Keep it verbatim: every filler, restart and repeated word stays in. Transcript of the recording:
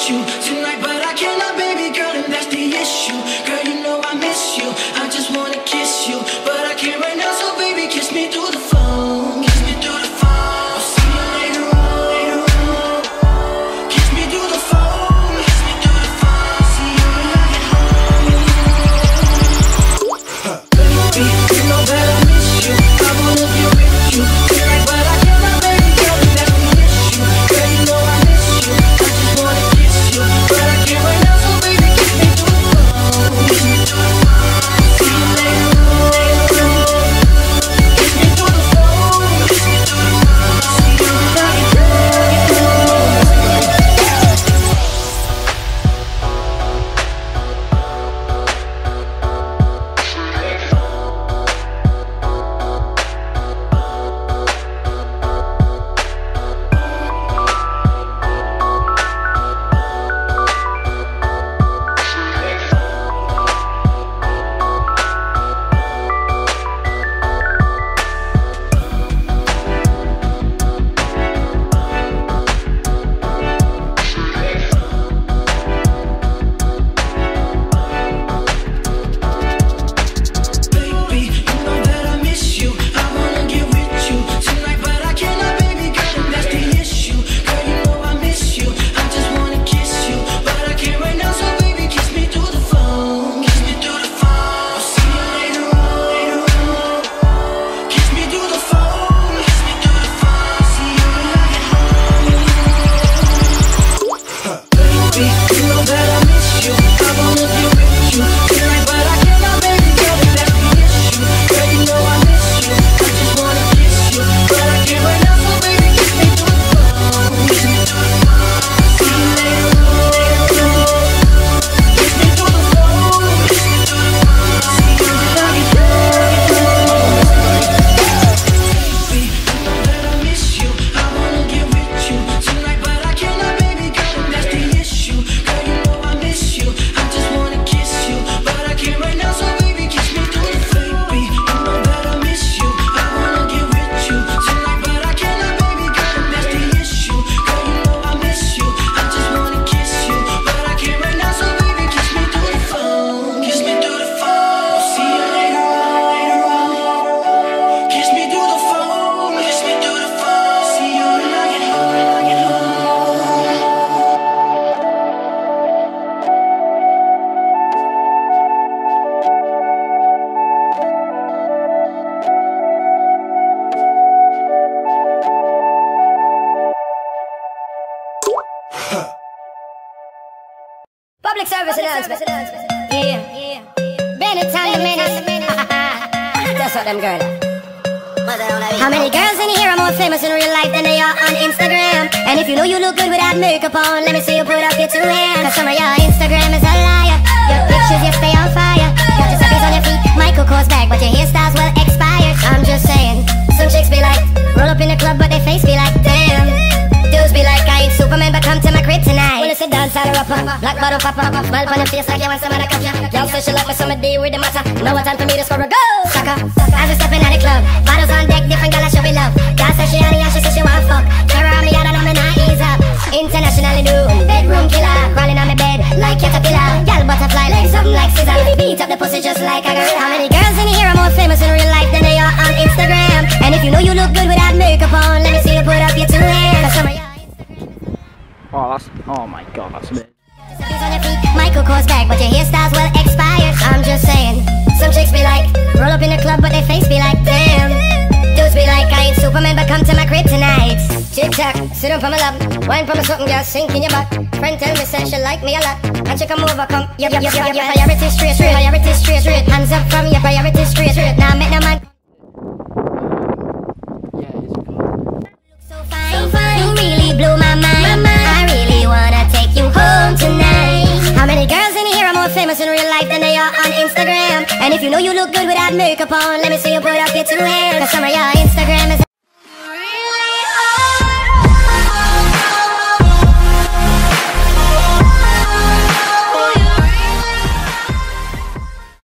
you tonight, but I cannot, baby girl, and that's the issue. Girl, you know I miss you. I just wanna kiss you, but I can't right now, so baby, kiss me through the phone. Kiss me through the phone. I'll see you later on, later on. Kiss me through the phone. Kiss me through the phone. See you when I get home. Baby, you know that I miss you. I wanna be with you tonight, but I cannot, baby girl, and that's the issue. Girl, you know I miss you. I just wanna kiss you, but I can't right now, so baby, kiss me through the phone. Kiss me through the phone. See you later on, later on. Kiss me through the phone. Kiss me through the phone. See you when I get Public service announcement. Yeah, yeah. Been a time a minute. That's what them girls. How many girls in here are more famous in real life than they are on Instagram? And if you know you look good without makeup on, let me see you put up your two hands. Cause some of your Instagram is a liar. Your pictures, you stay on fire. Got your selfies on your feet, Michael Kors bag, but your hairstyles well expired. I'm just saying, some chicks be like, roll up in the club, but their face be like, damn. Dudes be like, I ain't Superman, but come to my crib tonight. When it's a dance, I'll rapper, black bottle popper, smile on your face like you want some other cup. Y'all say she like me, so me deal with the matter. Now it's time for me to score a goal. Sucker, as we stepping at the club, bottles on deck, different girl I show me love. Girl say she honey and she say she want fuck. Terror on me, I don't know me not ease up. Internationally new, bedroom killer, crawling on my bed like caterpillar. Girl butterfly legs up like scissor, beat up the pussy just like a girl. How many girls in here are more famous in real life than they are on Instagram? And if you know you look good without makeup on, let me see you put up your two hands. Cause some of your Oh, that's, oh my god, that's a bit. on your feet, Michael Kors bag, but your hairstyles well expired. I'm just saying, some chicks be like, roll up in the club, but their face be like, damn. Dudes be like, I ain't Superman, but come to my crib tonight. Tick tock, sit up on my lap, wine from my something, girl, sink in your back. Friend tell me, say she like me a lot, and she come over, come. Your, your, your, your priority straight, straight, priority straight, straight. Hands up from your priority straight, straight. Now make no man. Yeah, it's good. So fine, so fine, you really blew my mind. My mind. I really wanna take you home tonight. How many girls in here are more famous in real life than they are on Instagram? And if you know you look good without makeup on, let me see you put up your two hands. Cause some of your Instagram is